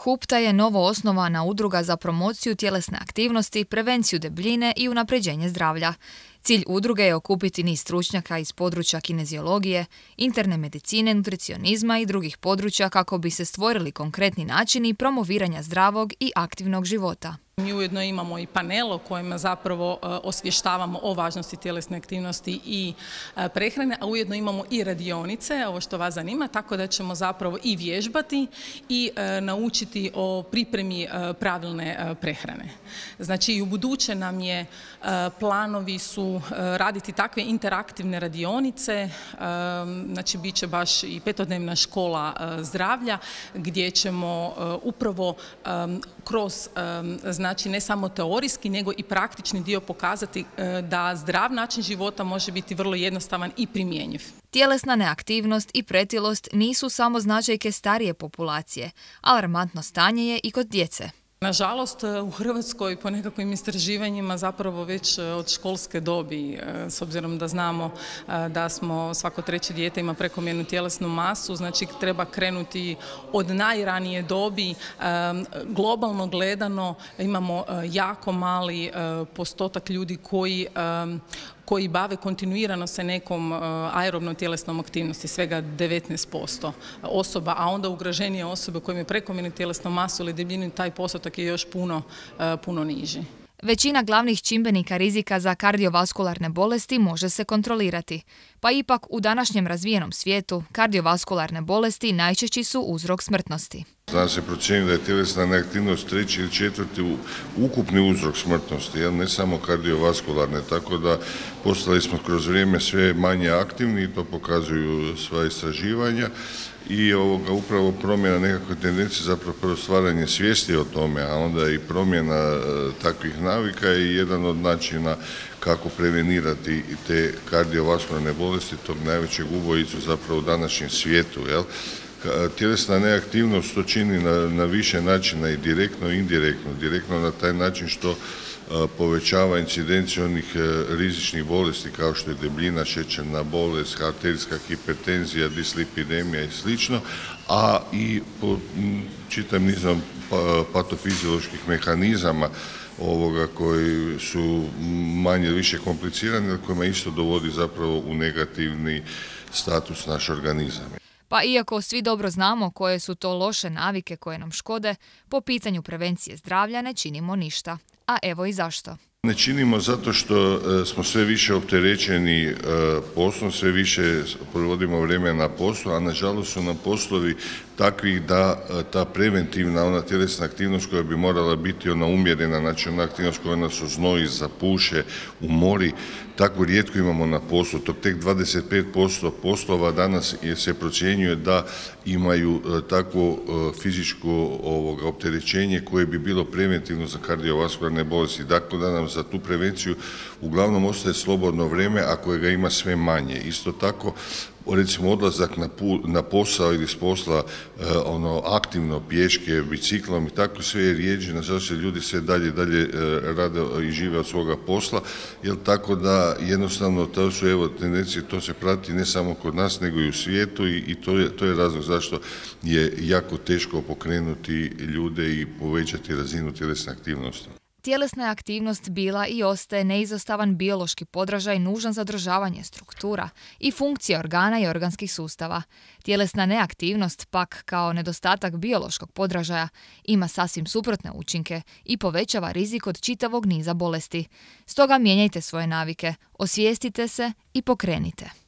HUPTA je novo osnovana udruga za promociju tjelesne aktivnosti, prevenciju debljine i unapređenje zdravlja. Cilj udruge je okupiti niz stručnjaka iz područja kineziologije, interne medicine, nutricionizma i drugih područja kako bi se stvorili konkretni načini promoviranja zdravog i aktivnog života. Mi ujedno imamo i panel u kojem zapravo osvještavamo o važnosti tjelesne aktivnosti i prehrane, a ujedno imamo i radionice, ovo što vas zanima, tako da ćemo zapravo i vježbati i naučiti o pripremi pravilne prehrane. Znači i u buduće nam je planovi su raditi takve interaktivne radionice, znači bit će baš i 5-dnevna škola zdravlja gdje ćemo upravo kroz znači ne samo teorijski, nego i praktični dio pokazati da zdrav način života može biti vrlo jednostavan i primjenjiv. Tjelesna neaktivnost i pretilost nisu samo značajke starije populacije. Alarmantno stanje je i kod djece. Nažalost, u Hrvatskoj po nekakvim istraživanjima zapravo već od školske dobi, s obzirom da znamo da smo svako treće dijete ima prekomjernu tjelesnu masu, znači treba krenuti od najranije dobi. Globalno gledano imamo jako mali postotak ljudi koji bave kontinuirano se nekom aerobnom tjelesnom aktivnosti, svega 19% osoba, a onda ugroženije osobe koje imaju prekomjernu tjelesnu masu ili debljinu, taj postotak je još puno niži. Većina glavnih čimbenika rizika za kardiovaskularne bolesti može se kontrolirati, pa ipak u današnjem razvijenom svijetu kardiovaskularne bolesti najčešći su uzrok smrtnosti. Zna se procijeniti da je tjelesna neaktivnost 3. ili 4. ukupni uzrok smrtnosti, ne samo kardiovaskularne, tako da postali smo kroz vrijeme sve manje aktivni, to pokazuju sva istraživanja i upravo promjena nekakve tendencije, zapravo prvo stvaranje svijesti o tome, a onda i promjena takvih navika je jedan od načina kako prevenirati te kardiovaskularne bolesti, tog najvećeg ubojicu zapravo u današnjem svijetu. Tjelesna neaktivnost to čini na više načina i direktno i indirektno. Direktno na taj način što povećava incidenciju onih rizičnih bolesti kao što je debljina, šećerna bolest, arterijska hipertenzija, dislipidemija i sl. A i po čitavim nizom patofizioloških mehanizama koji su manje ili više komplicirani, ali kojima isto dovodi zapravo u negativni status naš organizam. Pa iako svi dobro znamo koje su to loše navike koje nam škode, po pitanju prevencije zdravlja ne činimo ništa. A evo i zašto. Ne činimo zato što smo sve više opterećeni poslom, sve više provodimo vrijeme na poslu, a nažalost su nam poslovi takvi da ta preventivna, ona tjelesna aktivnost koja bi morala biti ona umjerena, znači ona aktivnost koja nas uznoji, zapuše, umori, tako rijetko imamo na poslu. Tok tek 25% poslova danas se procjenjuje da imaju takvo fizičko opterećenje koje bi bilo preventivno za kardiovaskularne bolesti. Dakle, da nam za tu prevenciju uglavnom ostaje slobodno vrijeme, a kojega ima sve manje. Isto tako, recimo odlazak na posao ili s posla aktivno pješke, biciklom i tako sve je rijeđe, nažalost ljudi sve dalje rade i žive od svoga posla, tako da jednostavno to su tendencije, to se prati ne samo kod nas nego i u svijetu i to je razlog zašto je jako teško pokrenuti ljude i povećati razinu tjelesne aktivnosti. Tjelesna je aktivnost bila i ostaje neizostavan biološki podražaj nužan za održavanje struktura i funkcije organa i organskih sustava. Tjelesna neaktivnost, pak kao nedostatak biološkog podražaja, ima sasvim suprotne učinke i povećava rizik od čitavog niza bolesti. Stoga mijenjajte svoje navike, osvijestite se i pokrenite.